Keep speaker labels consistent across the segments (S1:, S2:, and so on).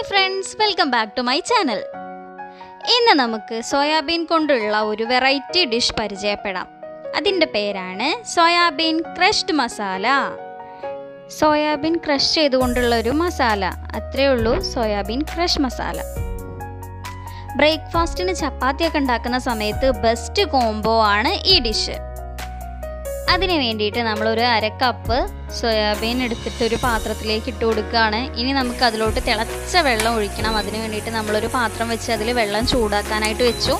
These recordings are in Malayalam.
S1: Hi friends, welcome back to my channel. ഇന്ന് നമുക്ക് സോയാബീൻ കൊണ്ടുള്ള ഒരു വെറൈറ്റി ഡിഷ് പരിചയപ്പെടാം. അതിൻ്റെ പേരാണ് soybean crushed masala. Soybean crush ചെയ്തുകൊണ്ടുള്ള ഒരു മസാല, അത്രയേ ഉള്ളൂ. സോയാബീൻ ക്രഷ് മസാല ബ്രേക്ക്ഫാസ്റ്റിന് ചപ്പാത്തിയൊക്കെ ഉണ്ടാക്കുന്ന സമയത്ത് ബെസ്റ്റ് കോംബോ ആണ് ഈ ഡിഷ്. അതിന് വേണ്ടിയിട്ട് നമ്മളൊരു 1/2 കപ്പ് സോയാബീൻ എടുത്തിട്ട് ഒരു പാത്രത്തിലേക്ക് ഇട്ട് കൊടുക്കുകയാണ്. ഇനി നമുക്ക് അതിലോട്ട് തിളച്ച വെള്ളം ഒഴിക്കണം. അതിന് വേണ്ടിയിട്ട് നമ്മളൊരു പാത്രം വെച്ച് അതിൽ വെള്ളം ചൂടാക്കാനായിട്ട് വെച്ചു.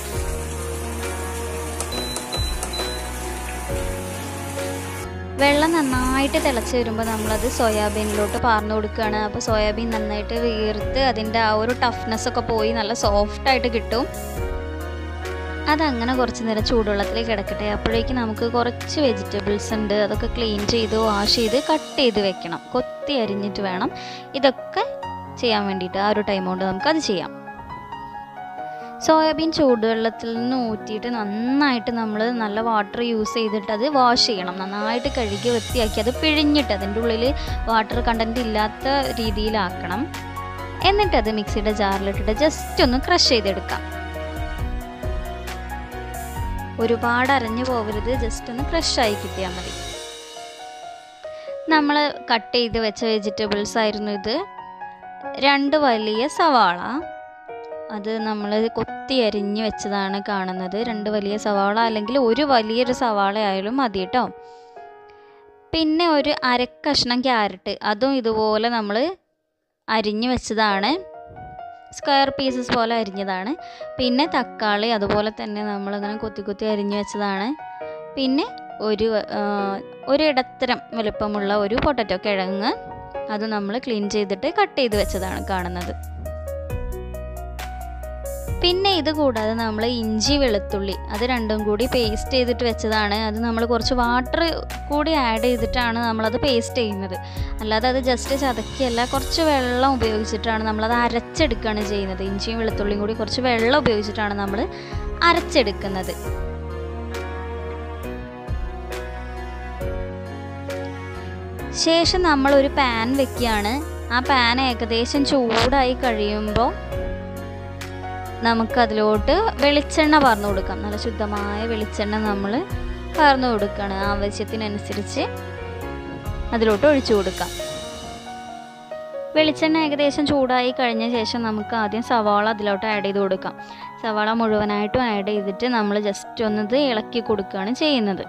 S1: വെള്ളം നന്നായിട്ട് തിളച്ച് വരുമ്പോൾ നമ്മളത് സോയാബീനിലോട്ട് പാർന്നു കൊടുക്കുകയാണ്. അപ്പോൾ സോയാബീൻ നന്നായിട്ട് വീർത്ത് അതിൻ്റെ ആ ഒരു ടഫ്നെസ് ഒക്കെ പോയി നല്ല സോഫ്റ്റായിട്ട് കിട്ടും. അതങ്ങനെ കുറച്ച് നേരം ചൂടുവെള്ളത്തിലേക്ക് കിടക്കട്ടെ. അപ്പോഴേക്കും നമുക്ക് കുറച്ച് വെജിറ്റബിൾസ് ഉണ്ട്, അതൊക്കെ ക്ലീൻ ചെയ്ത് വാഷ് ചെയ്ത് കട്ട് ചെയ്ത് വെക്കണം. കൊത്തി അരിഞ്ഞിട്ട് വേണം ഇതൊക്കെ ചെയ്യാൻ വേണ്ടിയിട്ട്. ആ ഒരു ടൈം കൊണ്ട് നമുക്കത് ചെയ്യാം. സോയാബീൻ ചൂടുവെള്ളത്തിൽ നിന്ന് ഊറ്റിയിട്ട് നന്നായിട്ട് നമ്മൾ നല്ല വാട്ടർ യൂസ് ചെയ്തിട്ട് അത് വാഷ് ചെയ്യണം. നന്നായിട്ട് കഴുകി വൃത്തിയാക്കി അത് പിഴിഞ്ഞിട്ട് അതിൻ്റെ ഉള്ളിൽ വാട്ടർ കണ്ടൻറ്റ് ഇല്ലാത്ത രീതിയിലാക്കണം. എന്നിട്ടത് മിക്സിയുടെ ജാറിലിട്ടിട്ട് ജസ്റ്റ് ഒന്ന് ക്രഷ് ചെയ്തെടുക്കാം. ഒരുപാട് അരഞ്ഞു പോകരുത്, ജസ്റ്റ് ഒന്ന് ക്രഷായി കിട്ടിയാൽ മതി. നമ്മൾ കട്ട് ചെയ്ത് വെച്ച വെജിറ്റബിൾസ് ആയിരുന്നു ഇത്. 2 വലിയ സവാള, അത് നമ്മൾ കൊത്തി അരിഞ്ഞ് വെച്ചതാണ് കാണുന്നത്. 2 വലിയ സവാള, അല്ലെങ്കിൽ ഒരു വലിയൊരു സവാള ആയാലും മതി കേട്ടോ. പിന്നെ ഒരു 1/2 കഷ്ണം ക്യാരറ്റ്, അതും ഇതുപോലെ നമ്മൾ അരിഞ്ഞ് വെച്ചതാണ്, സ്ക്വയർ പീസസ് പോലെ അരിഞ്ഞതാണ്. പിന്നെ തക്കാളി അതുപോലെ തന്നെ നമ്മളങ്ങനെ കൊത്തി അരിഞ്ഞ് വെച്ചതാണ്. പിന്നെ ഒരു ഇടത്തരം വലുപ്പമുള്ള ഒരു പൊട്ടറ്റോ കിഴങ്ങ്, അത് നമ്മൾ ക്ലീൻ ചെയ്തിട്ട് കട്ട് ചെയ്ത് വെച്ചതാണ് കാണുന്നത്. പിന്നെ ഇത് കൂടാതെ നമ്മൾ ഇഞ്ചി വെളുത്തുള്ളി അത് രണ്ടും കൂടി പേസ്റ്റ് ചെയ്തിട്ട് വെച്ചതാണ്. അത് നമ്മൾ കുറച്ച് വാട്ടർ കൂടി ആഡ് ചെയ്തിട്ടാണ് നമ്മളത് പേസ്റ്റ് ചെയ്യുന്നത്. അല്ലാതെ അത് ജസ്റ്റ് ചതക്കിയല്ല, കുറച്ച് വെള്ളം ഉപയോഗിച്ചിട്ടാണ് നമ്മളത് അരച്ചെടുക്കുകയാണ് ചെയ്യുന്നത്. ഇഞ്ചിയും വെളുത്തുള്ളിയും കൂടി കുറച്ച് വെള്ളം ഉപയോഗിച്ചിട്ടാണ് നമ്മൾ അരച്ചെടുക്കുന്നത്. ശേഷം നമ്മളൊരു പാൻ വെക്കുകയാണ്. ആ പാൻ ഏകദേശം ചൂടായി കഴിയുമ്പോൾ നമുക്കതിലോട്ട് വെളിച്ചെണ്ണ പാർന്നു കൊടുക്കാം. നല്ല ശുദ്ധമായ വെളിച്ചെണ്ണ നമ്മൾ പാർന്നു കൊടുക്കുകയാണ്. ആവശ്യത്തിനനുസരിച്ച് അതിലോട്ട് ഒഴിച്ചു കൊടുക്കാം. വെളിച്ചെണ്ണ ഏകദേശം ചൂടായി കഴിഞ്ഞ ശേഷം നമുക്ക് ആദ്യം സവാള അതിലോട്ട് ആഡ് ചെയ്ത് കൊടുക്കാം. സവാള മുഴുവനായിട്ടും ആഡ് ചെയ്തിട്ട് നമ്മൾ ജസ്റ്റ് ഒന്നത് ഇളക്കി കൊടുക്കുകയാണ് ചെയ്യുന്നത്.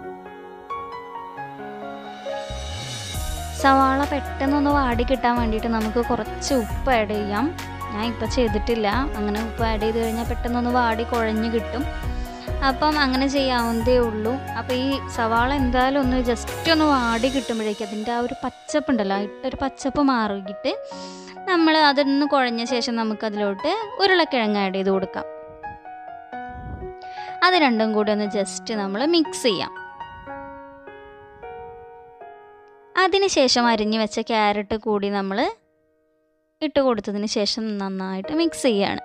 S1: സവാള പെട്ടെന്നൊന്ന് വാടി കിട്ടാൻ വേണ്ടിയിട്ട് നമുക്ക് കുറച്ച് ഉപ്പ് ആഡ് ചെയ്യാം. ഞാൻ ഇപ്പോൾ ചെയ്തിട്ടില്ല. അങ്ങനെ ഉപ്പ് ആഡ് ചെയ്ത് കഴിഞ്ഞാൽ പെട്ടെന്നൊന്ന് വാടി കുഴഞ്ഞ് കിട്ടും. അപ്പം അങ്ങനെ ചെയ്യാവുന്നതേ ഉള്ളൂ. അപ്പോൾ ഈ സവാള എന്തായാലും ഒന്ന് ജസ്റ്റ് ഒന്ന് വാടി കിട്ടുമ്പോഴേക്കും അതിൻ്റെ ആ ഒരു പച്ചപ്പുണ്ടല്ലോ, ഇട്ടൊരു പച്ചപ്പ് മാറിയിട്ട് നമ്മൾ അതൊന്ന് കുഴഞ്ഞ ശേഷം നമുക്കതിലോട്ട് ഉരുളക്കിഴങ്ങ് ആഡ് ചെയ്ത് കൊടുക്കാം. അത് രണ്ടും കൂടി ഒന്ന് ജസ്റ്റ് നമ്മൾ മിക്സ് ചെയ്യാം. അതിനുശേഷം അരിഞ്ഞു വെച്ച ക്യാരറ്റ് കൂടി നമ്മൾ ഇട്ട് കൊടുത്തതിന് ശേഷം നന്നായിട്ട് മിക്സ് ചെയ്യാണ്.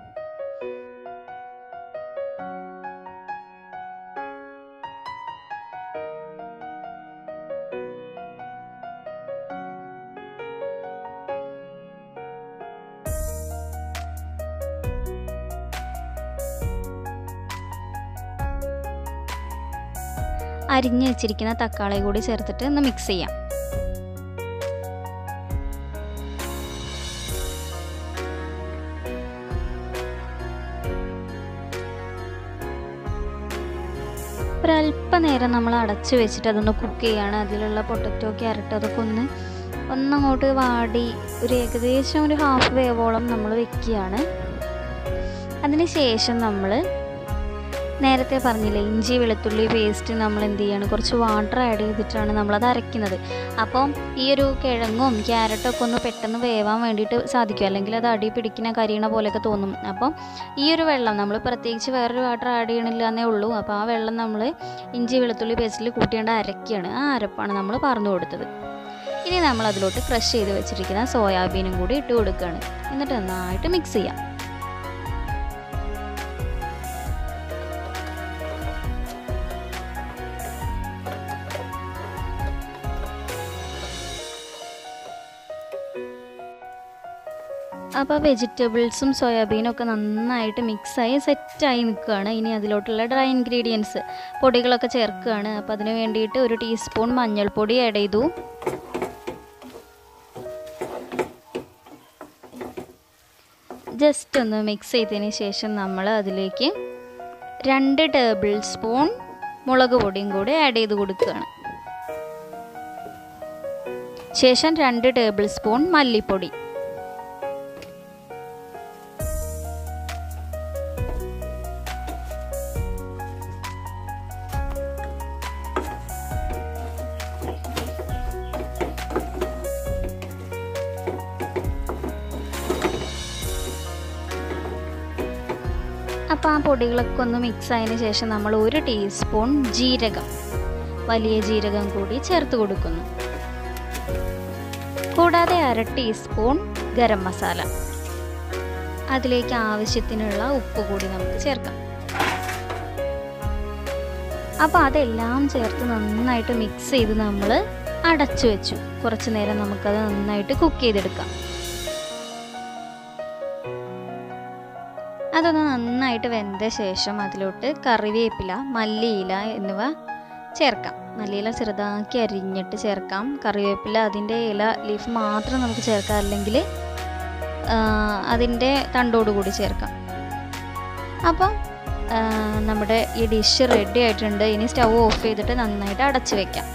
S1: അരിഞ്ഞു വെച്ചിരിക്കുന്ന തക്കാളി കൂടി ചേർത്തിട്ട് ഒന്ന് മിക്സ് ചെയ്യാം. ഒരല്പനേരം നമ്മൾ അടച്ചു വെച്ചിട്ട് അതൊന്ന് കുക്ക് ചെയ്യാണ്. അതിലുള്ള പൊട്ടറ്റോ ക്യാരറ്റ് അതൊക്കെ ഒന്നങ്ങോട്ട് വാടി ഒരു ഏകദേശം ഒരു ഹാഫ് വേവോളം നമ്മൾ വെക്കുകയാണ്. അതിന് ശേഷം നമ്മൾ നേരത്തെ പറഞ്ഞില്ലേ, ഇഞ്ചി വെളുത്തുള്ളി പേസ്റ്റ് നമ്മൾ എന്ത് ചെയ്യാണ്, കുറച്ച് വാട്ടർ ആഡ് ചെയ്തിട്ടാണ് നമ്മളത് അരയ്ക്കുന്നത്. അപ്പം ഈ ഒരു കിഴങ്ങും ക്യാരറ്റും ഒക്കെ ഒന്ന് പെട്ടെന്ന് വേവാൻ വേണ്ടിയിട്ട് സാധിക്കും. അല്ലെങ്കിൽ അത് അടി പിടിക്കുന്ന കരിയണ പോലെയൊക്കെ തോന്നും. അപ്പം ഈ ഒരു വെള്ളം നമ്മൾ പ്രത്യേകിച്ച് വേറൊരു വാട്ടർ ആഡ് ചെയ്യണില്ല എന്നേ ഉള്ളൂ. അപ്പോൾ ആ വെള്ളം നമ്മൾ ഇഞ്ചി വെളുത്തുള്ളി പേസ്റ്റിൽ കൂട്ടിയേണ്ട അരയ്ക്കുകയാണ്. ആ അരപ്പാണ് നമ്മൾ പറഞ്ഞു കൊടുത്തത്. ഇനി നമ്മൾ അതിലോട്ട് ക്രഷ് ചെയ്ത് വെച്ചിരിക്കുന്ന സോയാബീനും കൂടി ഇട്ട് കൊടുക്കുകയാണ്. എന്നിട്ട് നന്നായിട്ട് മിക്സ് ചെയ്യാം. അപ്പോൾ വെജിറ്റബിൾസും സോയാബീനും ഒക്കെ നന്നായിട്ട് മിക്സായി സെറ്റായി നിൽക്കുകയാണ്. ഇനി അതിലോട്ടുള്ള ഡ്രൈ ഇൻഗ്രീഡിയൻസ് പൊടികളൊക്കെ ചേർക്കുകയാണ്. അപ്പോൾ അതിന് വേണ്ടിയിട്ട് 1 ടീസ്പൂൺ മഞ്ഞൾപ്പൊടി ആഡ് ചെയ്തു. ജസ്റ്റ് ഒന്ന് മിക്സ് ചെയ്തതിന് ശേഷം നമ്മൾ അതിലേക്ക് 2 ടേബിൾ സ്പൂൺ മുളക് പൊടിയും കൂടി ആഡ് ചെയ്ത് കൊടുക്കുകയാണ്. ശേഷം 2 ടേബിൾ സ്പൂൺ മല്ലിപ്പൊടി, അപ്പോൾ ആ പൊടികളൊക്കെ ഒന്ന് മിക്സ് ആയതിന് ശേഷം നമ്മൾ 1 ടീസ്പൂൺ ജീരകം, വലിയ ജീരകം കൂടി ചേർത്ത് കൊടുക്കുന്നു. കൂടാതെ 1/2 ടീസ്പൂൺ ഗരം മസാല, അതിലേക്ക് ആവശ്യത്തിനുള്ള ഉപ്പ് കൂടി നമുക്ക് ചേർക്കാം. അപ്പോൾ അതെല്ലാം ചേർത്ത് നന്നായിട്ട് മിക്സ് ചെയ്ത് നമ്മൾ അടച്ചു വെച്ചു. കുറച്ച് നേരം നമുക്കത് നന്നായിട്ട് കുക്ക് ചെയ്തെടുക്കാം. അതൊന്ന് നന്നായിട്ട് വെന്ത ശേഷം അതിലോട്ട് കറിവേപ്പില, മല്ലിയില എന്നിവ ചേർക്കാം. മല്ലിയില ചെറുതാക്കി അരിഞ്ഞിട്ട് ചേർക്കാം. കറിവേപ്പില അതിൻ്റെ ലീഫ് മാത്രം നമുക്ക് ചേർക്കാം, അല്ലെങ്കിൽ അതിൻ്റെ തണ്ടോടുകൂടി ചേർക്കാം. അപ്പം നമ്മുടെ ഈ ഡിഷ് റെഡി ആയിട്ടുണ്ട്. ഇനി സ്റ്റൗ ഓഫ് ചെയ്തിട്ട് നന്നായിട്ട് അടച്ചു വെക്കാം.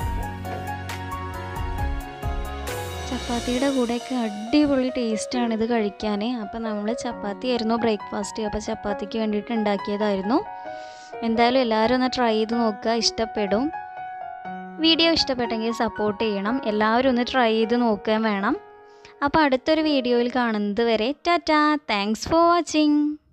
S1: ചപ്പാത്തിയുടെ കൂടെയൊക്കെ അടിപൊളി ടേസ്റ്റാണ് ഇത് കഴിക്കാൻ. അപ്പോൾ നമ്മൾ ചപ്പാത്തി ആയിരുന്നു ബ്രേക്ക്ഫാസ്റ്റ്. അപ്പോൾ ചപ്പാത്തിക്ക് വേണ്ടിയിട്ട് ഉണ്ടാക്കിയതായിരുന്നു. എന്തായാലും എല്ലാവരും ഒന്ന് ട്രൈ ചെയ്ത് നോക്കുക, ഇഷ്ടപ്പെടും. വീഡിയോ ഇഷ്ടപ്പെട്ടെങ്കിൽ സപ്പോർട്ട് ചെയ്യണം. എല്ലാവരും ഒന്ന് ട്രൈ ചെയ്ത് നോക്കുകയും വേണം. അപ്പോൾ അടുത്തൊരു വീഡിയോയിൽ കാണുന്നത് വരെ ടാറ്റാ. Thanks for watching.